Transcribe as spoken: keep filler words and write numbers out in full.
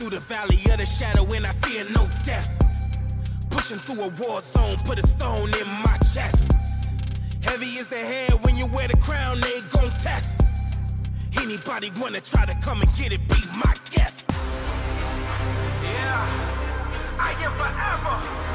through the valley of the shadow and I fear no death. Pushing through a war zone, put a stone in my chest. Heavy is the head when you wear the crown, they gon' test. Anybody wanna try to come and get it, be my guest. Yeah, I am forever